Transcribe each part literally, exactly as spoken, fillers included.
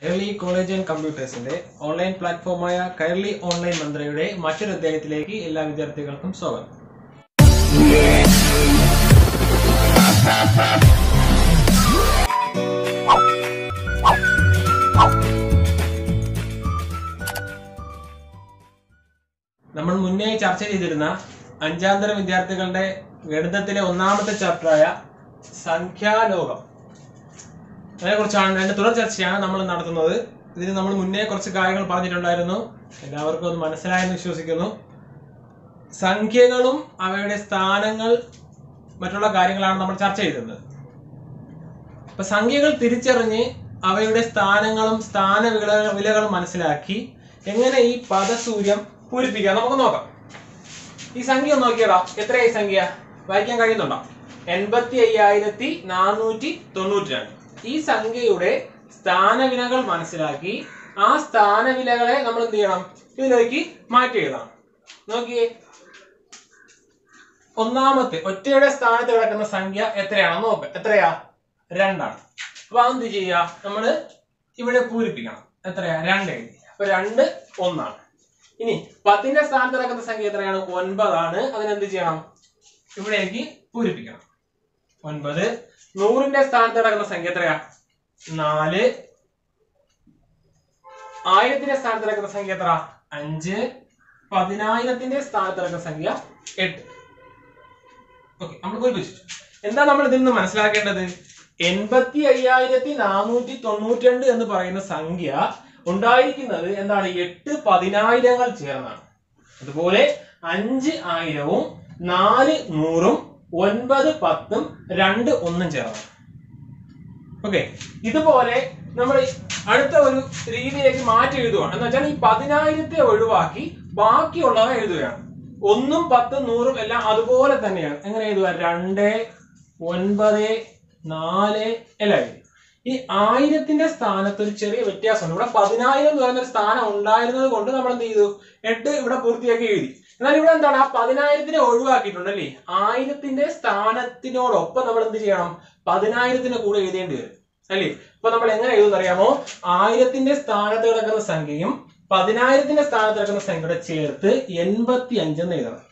Kairali college and കമ്പ്യൂട്ടേഴ്സിന്റെ online പ്ലാറ്റ്ഫോമായ Kairali online മന്ത്രയുടെ മറ്റൊരു അധ്യായത്തിലേക്ക് എല്ലാ വിദ്യാർത്ഥികൾക്കും സ്വാഗതം. നമ്മൾ മുന്നേ ചർച്ച ചെയ്തിരുന്ന അഞ്ചാം തരം വിദ്യാർത്ഥികളുടെ ഗണിതത്തിലെ ഒന്നാമത്തെ ചാപ്റ്ററായ സംഖ്യാലോകം, അതിനെ കുറിച്ചാണ് അതിന്റെ തുടർ ചർച്ചയാണ് നമ്മൾ നടത്തുന്നത്. ഇതിന് നമ്മൾ മുന്നേ കുറച്ച് കാര്യങ്ങൾ പറഞ്ഞിട്ടുണ്ടായിരുന്നു, എല്ലാവർക്കും അത് മനസ്സിലായെന്ന് വിശ്വസിക്കുന്നു. സംഖ്യകളും അവയുടെ സ്ഥാനങ്ങൾ മറ്റുള്ള കാര്യങ്ങളാണ് നമ്മൾ ചർച്ച ചെയ്തിരുന്നത്. അപ്പൊ സംഖ്യകൾ തിരിച്ചറിഞ്ഞ് അവയുടെ സ്ഥാനങ്ങളും സ്ഥാന വിലകളും മനസ്സിലാക്കി എങ്ങനെ ഈ പദസൂര്യം പൂരിപ്പിക്കാം നമുക്ക് നോക്കാം. ഈ സംഖ്യ ഒന്ന് നോക്കിയടാ, എത്രയായി സംഖ്യ വായിക്കാൻ കഴിയുന്നുണ്ടോ? എൺപത്തി അയ്യായിരത്തി നാനൂറ്റി തൊണ്ണൂറ്റി രണ്ട്. ഈ സംഖ്യയുടെ സ്ഥാനവിലകൾ മനസ്സിലാക്കി ആ സ്ഥാനവിലകളെ നമ്മൾ എന്ത് ചെയ്യണം? ഇതിലേക്ക് മാറ്റി എഴുതണം. നോക്കിയേ, ഒന്നാമത്തെ ഒറ്റയുടെ സ്ഥാനത്ത് കിടക്കുന്ന സംഖ്യ എത്രയാണെന്ന് നോക്കാം. എത്രയാ? രണ്ടാണ്. അപ്പൊ അതെന്ത് ചെയ്യാ? നമ്മള് ഇവിടെ പൂരിപ്പിക്കണം. എത്രയാ? രണ്ട് എഴുതി. അപ്പൊ രണ്ട് ഒന്നാണ്. ഇനി പത്തിന്റെ സ്ഥാനത്ത് കിടക്കുന്ന സംഖ്യ എത്രയാണ്? ഒൻപതാണ്. അതിനെന്ത് ചെയ്യണം? ഇവിടേക്ക് പൂരിപ്പിക്കണം. ഒൻപത്. നൂറിന്റെ സ്ഥാനത്ത് കിടക്കുന്ന സംഖ്യ എത്രയാ? നാല്. ആയിരത്തിന്റെ സ്ഥാനത്ത് കിടക്കുന്ന സംഖ്യ എത്ര? അഞ്ച്. പതിനായിരത്തിന്റെ സ്ഥാനത്ത് കിടക്കുന്ന സംഖ്യ എട്ട്. ഓക്കെ, നമ്മൾ പൂരിപ്പിച്ചു. എന്താ നമ്മൾ ഇതിൽ നിന്ന് മനസ്സിലാക്കേണ്ടത്? എൺപത്തി അയ്യായിരത്തി നാനൂറ്റി തൊണ്ണൂറ്റി രണ്ട് എന്ന് പറയുന്ന സംഖ്യ ഉണ്ടായിരിക്കുന്നത് എന്താണ്? എട്ട് പതിനായിരങ്ങൾ ചേർന്നാണ്. അതുപോലെ അഞ്ച് ആയിരവും നാല് നൂറും ഒൻപത് പത്തും രണ്ട് ഒന്നും ചേർന്നാണ്. ഓക്കെ, ഇതുപോലെ നമ്മൾ അടുത്ത ഒരു രീതിയിലേക്ക് മാറ്റി എഴുതുകയാണ്. എന്ന് വെച്ചാൽ ഈ പതിനായിരത്തെ ഒഴിവാക്കി ബാക്കിയുള്ളവ എഴുതുകയാണ്. ഒന്നും പത്തും നൂറും എല്ലാം അതുപോലെ തന്നെയാണ്. എങ്ങനെ എഴുതുക? രണ്ട്, ഒൻപത്, നാല് എല്ലാം എഴുതി. ഈ ആയിരത്തിന്റെ സ്ഥാനത്ത് ഒരു ചെറിയ വ്യത്യാസമുണ്ട്. ഇവിടെ പതിനായിരം എന്ന് പറയുന്ന ഒരു സ്ഥാനം ഉണ്ടായിരുന്നത് കൊണ്ട് നമ്മൾ എന്ത് ചെയ്തു? എട്ട് ഇവിടെ പൂർത്തിയാക്കി എഴുതി. എന്നാൽ ഇവിടെ എന്താണ്? ആ പതിനായിരത്തിനെ ഒഴിവാക്കിയിട്ടുണ്ട് അല്ലേ? ആയിരത്തിന്റെ സ്ഥാനത്തിനോടൊപ്പം നമ്മൾ എന്ത് ചെയ്യണം? പതിനായിരത്തിന്റെ കൂടെ എഴുതേണ്ടി വരും അല്ലേ? അപ്പൊ നമ്മൾ എങ്ങനെ എഴുതുന്ന അറിയാമോ? ആയിരത്തിന്റെ സ്ഥാനത്ത് കിടക്കുന്ന സംഖ്യയും പതിനായിരത്തിന്റെ സ്ഥാനത്ത് കിടക്കുന്ന സംഖ്യയുടെ ചേർത്ത് എൺപത്തി അഞ്ചെന്ന് എഴുതണം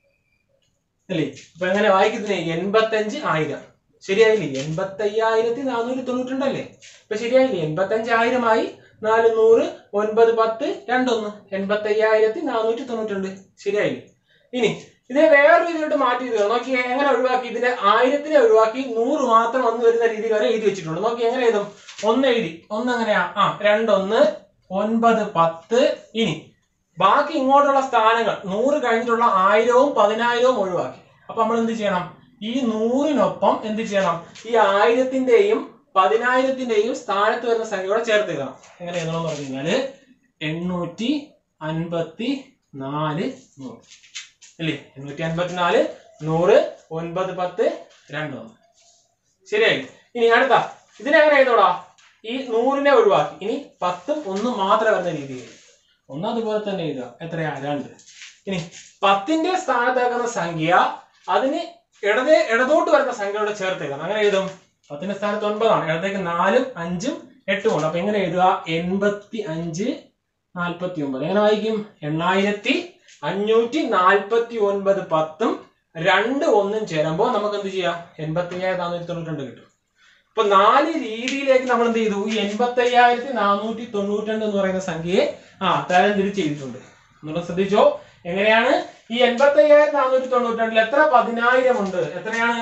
അല്ലേ? അപ്പൊ എങ്ങനെ വായിക്കുന്നേ? എൺപത്തി അഞ്ച് ആയിരം. ശരിയായില്ലേ? എൺപത്തി അയ്യായിരത്തി നാനൂറ്റി തൊണ്ണൂറ്റി രണ്ടല്ലേ? ഇപ്പൊ ശരിയായില്ലേ? എൺപത്തി അഞ്ചായിരമായി നാല് നൂറ് ഒൻപത് പത്ത് രണ്ടൊന്ന് എൺപത്തി അയ്യായിരത്തി നാനൂറ്റി തൊണ്ണൂറ്റി രണ്ട്. ശരിയായില്ലേ? ഇനി ഇതിനെ വേറെ രീതിയിലോട്ട് മാറ്റി എഴുതുക. നോക്കി എങ്ങനെ ഒഴിവാക്കി? ഇതിന്റെ ആയിരത്തിനെ ഒഴിവാക്കി നൂറ് മാത്രം വന്നു വരുന്ന രീതിയിൽ വരെ എഴുതി വെച്ചിട്ടുണ്ട്. നോക്കി എങ്ങനെ എഴുതും? ഒന്ന് എഴുതി. ഒന്ന് എങ്ങനെയാ? ആ രണ്ടൊന്ന് ഒൻപത് പത്ത്. ഇനി ബാക്കി ഇങ്ങോട്ടുള്ള സ്ഥാനങ്ങൾ നൂറ് കഴിഞ്ഞിട്ടുള്ള ആയിരവും പതിനായിരവും ഒഴിവാക്കി. അപ്പൊ നമ്മൾ എന്ത് ചെയ്യണം? ഈ നൂറിനൊപ്പം എന്ത് ചെയ്യണം? ഈ ആയിരത്തിന്റെയും പതിനായിരത്തിന്റെയും സ്ഥാനത്ത് വരുന്ന സംഖ്യയോടെ ചേർത്ത് എഴുതണം. എങ്ങനെ എഴുതണം എന്ന് പറഞ്ഞു കഴിഞ്ഞാല് എണ്ണൂറ്റി അൻപത്തി നാല് നൂറ് അല്ലേ? എണ്ണൂറ്റി അൻപത്തി നാല് നൂറ് ഒൻപത് പത്ത് രണ്ട് ഒന്ന്. ശരിയായി. ഇനി അടുത്ത ഇതിനെങ്ങനെ എഴുതോടാ? ഈ നൂറിനെ ഒഴിവാക്കി ഇനി പത്തും ഒന്നും മാത്രം വരുന്ന രീതിയിൽ ഒന്ന് അതുപോലെ തന്നെ എഴുതുക. എത്രയാ? രണ്ട്. ഇനി പത്തിന്റെ സ്ഥാനത്ത് വെക്കുന്ന സംഖ്യ അതിന് ഇടതേ ഇടതോട്ട് വരുന്ന സംഖ്യയോടെ ചേർത്ത് എഴുതണം. അങ്ങനെ എഴുതും? പത്തിന്റെ സ്ഥാനത്ത് ഒൻപതാണ്, ഇടത്തേക്ക് നാലും അഞ്ചും എട്ടും ഉണ്ട്. അപ്പൊ എങ്ങനെ എഴുതുക? എൺപത്തി അഞ്ച് നാൽപ്പത്തി ഒമ്പത്. എങ്ങനെ വായിക്കും? എണ്ണായിരത്തി അഞ്ഞൂറ്റി നാൽപ്പത്തി ഒൻപത് പത്തും രണ്ട് ഒന്നും ചേരുമ്പോ നമുക്ക് എന്ത് ചെയ്യാം? എൺപത്തി അയ്യായിരത്തി നാനൂറ്റി തൊണ്ണൂറ്റി രണ്ട് കിട്ടും. ഇപ്പൊ നാല് രീതിയിലേക്ക് നമ്മൾ എന്ത് ചെയ്തു? ഈ എൺപത്തി അയ്യായിരത്തി നാനൂറ്റി തൊണ്ണൂറ്റി രണ്ട് എന്ന് പറയുന്ന സംഖ്യയെ ആ തരം തിരിച്ച് ചെയ്തിട്ടുണ്ട് എന്നുള്ളത് ശ്രദ്ധിച്ചോ. എങ്ങനെയാണ്? ഈ എൺപത്തി അയ്യായിരത്തി നാനൂറ്റി തൊണ്ണൂറ്റി രണ്ടിൽ എത്ര പതിനായിരം ഉണ്ട്? എത്രയാണ്?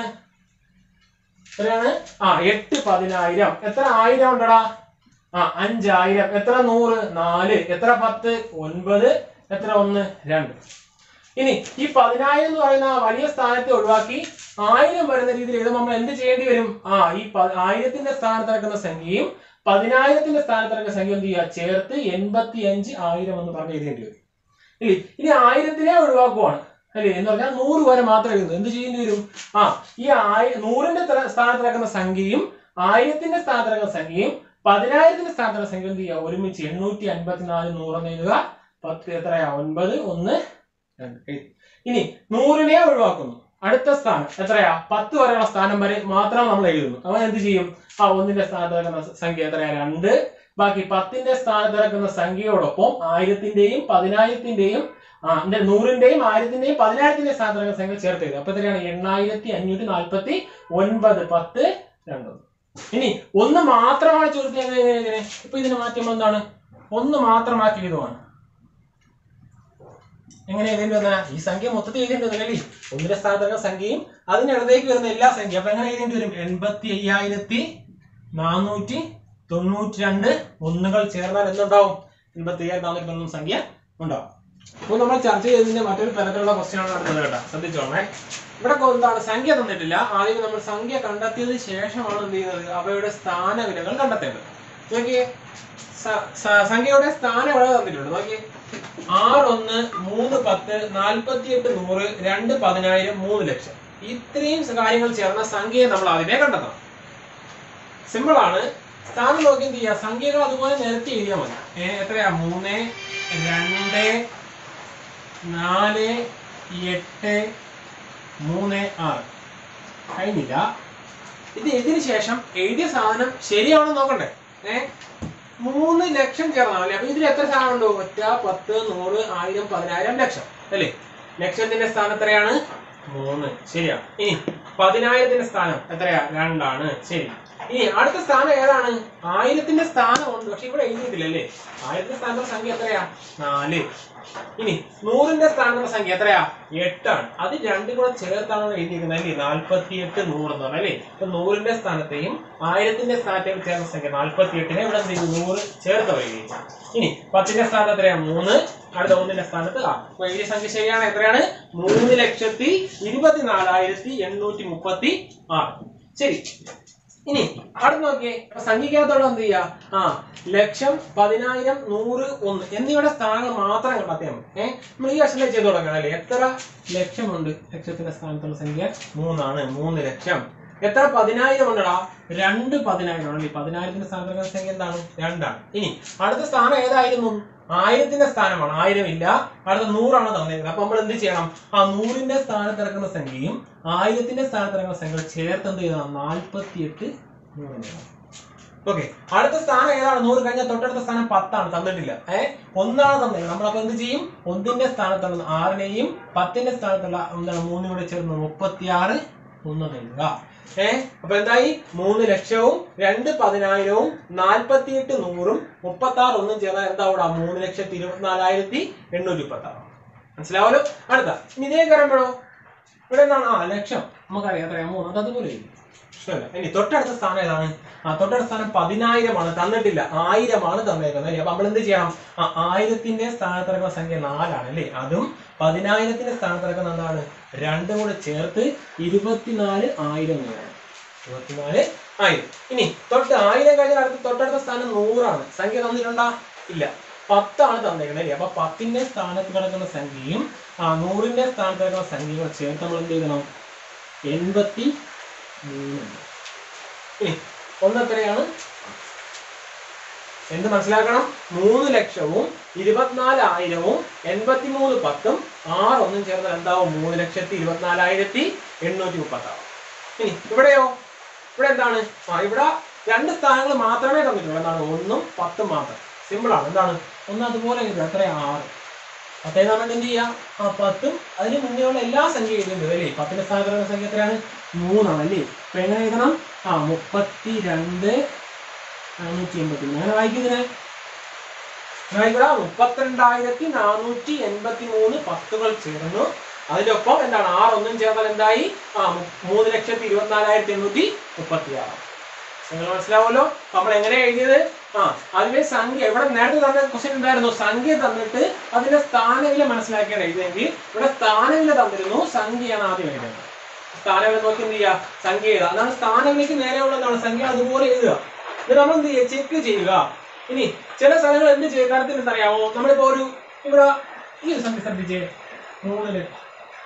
എത്രയാണ്? ആ എട്ട് പതിനായിരം. എത്ര ആയിരം ഉണ്ടടാ? ആ അഞ്ചായിരം. എത്ര നൂറ്? നാല്. എത്ര പത്ത്? ഒൻപത്. എത്ര ഒന്ന്? രണ്ട്. ഇനി ഈ പതിനായിരം എന്ന് പറയുന്ന വലിയ സ്ഥാനത്തെ ഒഴിവാക്കി ആയിരം വരുന്ന രീതിയിൽ എഴുതുമ്പോൾ നമ്മൾ എന്ത് ചെയ്യേണ്ടി വരും? ആ ഈ ആയിരത്തിന്റെ സ്ഥാനത്ത് കിടക്കുന്ന സംഖ്യയും പതിനായിരത്തിന്റെ സ്ഥാനത്ത് കിടക്കുന്ന സംഖ്യ എന്ത് ചെയ്യുക? ചേർത്ത് എൺപത്തി അഞ്ച് ആയിരം എന്ന് പറഞ്ഞ് എഴുതേണ്ടി വരും ഇല്ലേ? ഇനി ആയിരത്തിനെ ഒഴിവാക്കുവാണ് അല്ലേ? എന്ന് പറഞ്ഞാൽ നൂറ് വരെ മാത്രം എഴുതുന്നു. എന്ത് ചെയ്യേണ്ടി വരും? ആ ഈ ആയി നൂറിന്റെ സ്ഥാനത്ത് കിടക്കുന്ന സംഖ്യയും ആയിരത്തിന്റെ സ്ഥാനത്ത് കിടക്കുന്ന സംഖ്യയും പതിനായിരത്തിന്റെ സ്ഥാനത്ത് കിടക്കുന്ന സംഖ്യ എന്ത് ചെയ്യുക? ഒരുമിച്ച് എണ്ണൂറ്റി അൻപത്തി നാല് നൂറെന്ന് എഴുതുക. പത്ത് എത്രയാ? ഒൻപത് ഒന്ന് രണ്ട്. ഇനി നൂറിനെ ഒഴിവാക്കുന്നു. അടുത്ത സ്ഥാനം എത്രയാ? പത്ത് വരെയുള്ള സ്ഥാനം വരെ മാത്രം നമ്മൾ എഴുതുന്നു. അങ്ങനെ എന്ത് ചെയ്യും? ആ ഒന്നിന്റെ സ്ഥാനത്ത് വരുന്ന സംഖ്യ എത്രയാ? രണ്ട്. ബാക്കി പത്തിന്റെ സ്ഥാനത്ത് കിടക്കുന്ന സംഖ്യയോടൊപ്പം ആയിരത്തിന്റെയും പതിനായിരത്തിന്റെയും ആ നൂറിന്റെയും ആയിരത്തിന്റെയും പതിനായിരത്തിന്റെയും സ്ഥാനത്ത് കിടക്കുന്ന സംഖ്യ ചേർത്ത് എഴുതുക. അപ്പൊ എത്രയാണ്? എണ്ണായിരത്തി അഞ്ഞൂറ്റി നാൽപ്പത്തി ഒൻപത് പത്ത് രണ്ട്. ഇനി ഒന്ന് മാത്രമാണ് ചോദിച്ചത്. എങ്ങനെ? ഇപ്പൊ ഇതിന് മാറ്റുമ്പോൾ എന്താണ്? ഒന്ന് മാത്രമാക്കി എഴുതുവാണ്. എങ്ങനെ എഴുതേണ്ടി വന്ന? ഈ സംഖ്യ മൊത്തത്തിൽ എഴുതേണ്ടി വന്നല്ലേ? ഒന്നിന്റെ സ്ഥാനത്ത് സംഖ്യയും അതിനിടത്തേക്ക് വരുന്ന എല്ലാ സംഖ്യ. അപ്പൊ എങ്ങനെ എഴുതേണ്ടി വരും? എൺപത്തി അയ്യായിരത്തി നാനൂറ്റി തൊണ്ണൂറ്റി രണ്ട് ഒന്നുകൾ ചേർന്നാൽ എന്തുണ്ടാവും? എൺപത്തി അയ്യായിരത്തി നാനൂറ്റി തൊണ്ണൂറ് സംഖ്യ ഉണ്ടാവും. അപ്പൊ നമ്മൾ ചർച്ച ചെയ്തതിന്റെ മറ്റൊരു തരത്തിലുള്ള ക്വസ്റ്റ്യൻ ആണ് അടുത്തത് കേട്ടോ. ശ്രദ്ധിച്ചോണേ. ഇവിടെ എന്താണ്? സംഖ്യ തന്നിട്ടില്ല. ആദ്യം നമ്മൾ സംഖ്യ കണ്ടെത്തിയതിനു ശേഷമാണ് എന്ത് ചെയ്യുന്നത്? അവയുടെ സ്ഥാനവിലകൾ കണ്ടെത്തേണ്ടത്. നോക്കിയേ, സംഖ്യയുടെ സ്ഥാനവില തന്നിട്ടുണ്ട്. നോക്കിയേ, ആറ് ഒന്ന് മൂന്ന് പത്ത് നാൽപ്പത്തി എട്ട് നൂറ് രണ്ട് പതിനായിരം മൂന്ന് ലക്ഷം. ഇത്രയും കാര്യങ്ങൾ ചേർന്ന സംഖ്യയെ നമ്മൾ ആദ്യമേ കണ്ടെത്തണം. സിമ്പിൾ ആണ്. സ്ഥാനം നോക്കി എന്ത് ചെയ്യാം? സംഖ്യകൾ അതുപോലെ നിരത്തി എഴുതിയാൽ മതി. ഏഹ് എത്രയാ? മൂന്ന് രണ്ട് നാല് എട്ട് മൂന്ന് ആറ്. കഴിഞ്ഞില്ല. ഇത് എഴുതിയതിനു ശേഷം എഴുതിയ സാധനം ശരിയാണോ നോക്കണ്ടേ? ഏഹ് മൂന്ന് ലക്ഷം ചേർന്നാണ് അല്ലേ? അപ്പൊ ഇതിൽ എത്ര സാധനം ഉണ്ടോ? ഒറ്റ, പത്ത്, നൂറ്, ആയിരം, പതിനായിരം, ലക്ഷം അല്ലേ? ലക്ഷത്തിന്റെ സ്ഥാനം എത്രയാണ്? മൂന്ന്. ശരിയാ. ഇനി പതിനായിരത്തിന്റെ സ്ഥാനം എത്രയാ? രണ്ടാണ്. ശരി. ഇനി അടുത്ത സ്ഥാനം ഏതാണ്? ആയിരത്തിന്റെ സ്ഥാനം ഉണ്ട്, പക്ഷെ ഇവിടെ എഴുതിയിട്ടില്ല അല്ലേ? ആയിരത്തിന്റെ സ്ഥാനത്തെ സംഖ്യ എത്രയാ? നാല്. ഇനി നൂറിന്റെ സ്ഥാനത്തെ സംഖ്യ എത്രയാ? എട്ടാണ്. അത് രണ്ടും കൂടെ ചേർത്താണ് എഴുതിയിരിക്കുന്നത് അല്ലേ? നാൽപ്പത്തി എട്ട് നൂറ് എന്ന് പറഞ്ഞാൽ അല്ലേ? അപ്പൊ നൂറിന്റെ സ്ഥാനത്തെയും ആയിരത്തിന്റെ സ്ഥാനത്തെയും ചേർന്ന സംഖ്യ നാൽപ്പത്തി എട്ടിനെ ഇവിടെ എന്ത് ചെയ്തു? നൂറ് ചേർത്ത് എഴുതി. ഇനി പത്തിന്റെ സ്ഥാനത്ത് എത്രയാ? മൂന്ന്. അടുത്ത ഒന്നിന്റെ സ്ഥാനത്ത് ആ. അപ്പൊ എഴുതിയ സംഖ്യ ശരിയാണ്. എത്രയാണ്? മൂന്ന് ലക്ഷത്തി ഇരുപത്തിനാലായിരത്തി എണ്ണൂറ്റി മുപ്പത്തി ആറ്. ശരി. ഇനി അടുത്ത് നോക്കിയേ. സംഖ്യക്കകത്തോടെ എന്ത് ചെയ്യാ? ആ ലക്ഷം, പതിനായിരം, നൂറ്, ഒന്ന് എന്നിവയുടെ സ്ഥാനങ്ങൾ മാത്രം കണ്ടെത്തിയാൽ മതി. ഏഹ് നമ്മൾ ഈ വർഷം ചെയ്ത് തുടങ്ങണം അല്ലേ? എത്ര ലക്ഷമുണ്ട്? ലക്ഷത്തിന്റെ സ്ഥാനത്തുള്ള സംഖ്യ മൂന്നാണ്. മൂന്ന് ലക്ഷം. എത്ര പതിനായിരം ഉണ്ടടാ? രണ്ട് പതിനായിരം ആണ്. പതിനായിരത്തിന്റെ സ്ഥാനത്തുള്ള സംഖ്യ എന്താണ്? രണ്ടാണ്. ഇനി അടുത്ത സ്ഥാനം ഏതായിരുന്നു? ആയിരത്തിന്റെ സ്ഥാനമാണ്. ആയിരം ഇല്ല. അടുത്ത നൂറാണ് തന്നേക്കുന്നത്. അപ്പൊ നമ്മൾ എന്ത് ചെയ്യണം? ആ നൂറിന്റെ സ്ഥാനത്ത് ഇറക്കുന്ന സംഖ്യയും ആയിരത്തിന്റെ സ്ഥാനത്ത് ഇറക്കുന്ന സംഖ്യകൾ ചേർത്ത് എന്ത് ചെയ്യണം? നാൽപ്പത്തി എട്ട് നൂറ്. ഓക്കെ. അടുത്ത സ്ഥാനം ഏതാണ്? നൂറ് കഴിഞ്ഞാൽ തൊട്ടടുത്ത സ്ഥാനം പത്താണ്. തന്നിട്ടില്ല. ഏഹ് ഒന്നാണ് തന്നത്. നമ്മളപ്പോ എന്ത് ചെയ്യും? ഒന്നിന്റെ സ്ഥാനത്തുള്ള ആറിനെയും പത്തിന്റെ സ്ഥാനത്തുള്ള എന്താണ് മൂന്നും കൂടെ ചേർന്ന് മുപ്പത്തി ആറ് ഒന്ന് എഴുതുക. ഏഹ് അപ്പൊ എന്തായി? മൂന്ന് ലക്ഷവും രണ്ട് പതിനായിരവും നാൽപ്പത്തി എട്ട് നൂറും മുപ്പത്തി ആറ് ഒന്നും ചേർന്നാൽ എന്താ? ഇവിടെ മൂന്ന് ലക്ഷത്തി ഇരുപത്തിനാലായിരത്തി എണ്ണൂറ്റി മുപ്പത്തി ആറ്. മനസ്സിലാവല്ലോ? അടുത്ത ഇനി ഇതേ കയറുമ്പോഴോ ഇവിടെ എന്താണ്? ആ ലക്ഷം നമുക്കറിയാം. എത്രയാ? മൂന്ന്. അത് അതുപോലെ ഇഷ്ടമല്ല. ഇനി തൊട്ടടുത്ത സ്ഥാനം ഏതാണ്? ആ തൊട്ടടുത്ത സ്ഥാനം പതിനായിരമാണ്. തന്നിട്ടില്ല. ആയിരമാണ് തന്നേക്കുന്നത് അല്ലേ? അപ്പൊ നമ്മൾ എന്ത് ചെയ്യണം? ആ ആയിരത്തിന്റെ സ്ഥാനത്തിറക്കുന്ന സംഖ്യ നാലാണ് അല്ലേ? അതും പതിനായിരത്തിന്റെ സ്ഥാനത്തിറക്കുന്ന എന്താണ്? രണ്ടും കൂടെ ചേർത്ത് ഇരുപത്തിനാല് ആയിരം വേണം. ഇരുപത്തിനാല് ആയിരം. ഇനി തൊട്ട് ആയിരം കഴിഞ്ഞാൽ അടുത്ത് തൊട്ടടുത്ത സ്ഥാനം നൂറാണ്. സംഖ്യ തന്നിട്ടുണ്ടാ? ഇല്ല. പത്താണ് തന്നേക്കുന്നത് അല്ലേ? അപ്പൊ പത്തിന്റെ സ്ഥാനത്ത് കിടക്കുന്ന സംഖ്യയും ആ നൂറിന്റെ സ്ഥാനത്ത് കിടക്കുന്ന സംഖ്യകൾ ചേർത്ത് നമ്മൾ എന്ത് ചെയ്യണം? എൺപത്തി മൂന്ന്. ഇനി ഒന്നെത്രയാണ്? എന്ത് മനസ്സിലാക്കണം? മൂന്ന് ലക്ഷവും ഇരുപത്തിനാലായിരവും എൺപത്തി മൂന്ന് പത്തും ആറ് ഒന്നും ചേർന്ന് എന്താവും? മൂന്ന് ലക്ഷത്തി ഇരുപത്തിനാലായിരത്തി എണ്ണൂറ്റി മുപ്പത്തി ആറ്. ഇനി ഇവിടെയോ? ഇവിടെ എന്താണ്? ആ ഇവിടെ രണ്ട് സ്ഥാനങ്ങൾ മാത്രമേ തന്നിട്ടുള്ളൂ. എന്താണ്? ഒന്നും പത്തും മാത്രം. സിമ്പിൾ ആണ്. എന്താണ്? ഒന്ന് അതുപോലെ എഴുതുക. എത്ര? ആറ്. പത്തേന്ന് പറഞ്ഞിട്ട് എന്ത് ചെയ്യാം? ആ പത്തും അതിന് മുന്നേയുള്ള എല്ലാ സംഖ്യ എഴുതുന്നത് അല്ലേ? പത്തിന്റെ സ്ഥാനത്തുള്ള സംഖ്യ എത്രയാണ്? മൂന്നാണ് അല്ലേ? അപ്പൊ എങ്ങനെ എഴുതണം? ആ മുപ്പത്തി രണ്ട് നാനൂറ്റി എൺപത്തി മൂന്ന്. അങ്ങനെ വായിക്കുന്നതിന് ഇവിടെ മുപ്പത്തിരണ്ടായിരത്തി നാനൂറ്റി എൺപത്തി മൂന്ന് പത്തുകൾ ചേർന്നു. അതിനൊപ്പം എന്താണ്? ആറ് ഒന്നും ചേർന്നാൽ എന്തായി? ആ മൂന്ന് ലക്ഷത്തി ഇരുപത്തിനാലായിരത്തി എണ്ണൂറ്റി മുപ്പത്തി ആറ്. നിങ്ങൾ മനസ്സിലാവുമല്ലോ നമ്മൾ എങ്ങനെ എഴുതിയത്? ആ അതിന്റെ സംഖ്യ ഇവിടെ നേരത്തെ തന്ന ക്വസ്റ്റ്യൻ ഉണ്ടായിരുന്നു. സംഖ്യ തന്നിട്ട് അതിന്റെ സ്ഥാനവില മനസ്സിലാക്കിയാണ് എഴുതിയെങ്കിൽ ഇവിടെ സ്ഥാനവില തന്നിരുന്നു. സംഖ്യയാണ് ആദ്യം എഴുതുന്നത്. സ്ഥാനവില നോക്കി എന്ത് ചെയ്യുക? സംഖ്യ എഴുതുക. അതാണ് സ്ഥാനവിലക്ക് നേരെയുള്ള എന്താണ്? സംഖ്യ അതുപോലെ എഴുതുക. ഇത് നമ്മൾ എന്ത് ചെയ്യുക? ചെക്ക് ചെയ്യുക. ഇനി ചില സ്ഥലങ്ങൾ എന്ത് ചെയ്യുക? കാര്യത്തിൽ എന്തറിയാമോ? നമ്മളിപ്പോ ഒരു ഇവിടെ ഈ ഒരു സംഖ്യ ശ്രദ്ധിച്ചേ. മൂന്ന് ലക്ഷം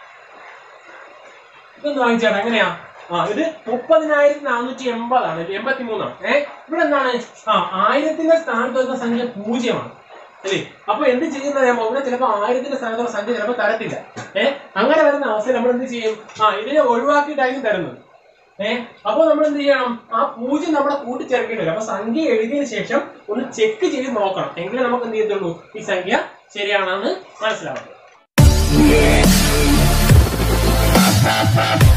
ഇതൊന്ന് വാങ്ങിച്ചാണ്. എങ്ങനെയാ? ആ ഇത് മുപ്പതിനായിരത്തി നാനൂറ്റി എൺപതാണ്. എൺപത്തി മൂന്നാണ്. ഏഹ് ഇവിടെ എന്താണ്? ആ ആയിരത്തിന്റെ സ്ഥാനത്ത് വരുന്ന സംഖ്യ പൂജ്യമാണ് അല്ലേ? അപ്പൊ എന്ത് ചെയ്യുന്നറിയാമോ? ഇവിടെ ചിലപ്പോൾ ആയിരത്തിന്റെ സ്ഥാനത്തുള്ള സംഖ്യ ചിലപ്പോൾ തരത്തില്ല. ഏഹ് അങ്ങനെ വരുന്ന അവസ്ഥയിൽ നമ്മൾ എന്ത് ചെയ്യും? ആ ഇതിനെ ഒഴിവാക്കിയിട്ടായിരിക്കും തരുന്നത്. ഏഹ് അപ്പൊ നമ്മൾ എന്ത് ചെയ്യണം? ആ പൂജ്യം നമ്മളെ കൂട്ടിച്ചേർക്കേണ്ടി വരും. അപ്പൊ സംഖ്യ എഴുതിയതിനു ശേഷം ഒന്ന് ചെക്ക് ചെയ്ത് നോക്കണം, എങ്കിലും നമുക്ക് എന്ത് ചെയ്യത്തുള്ളൂ, ഈ സംഖ്യ ശരിയാണെന്ന് മനസ്സിലാവും.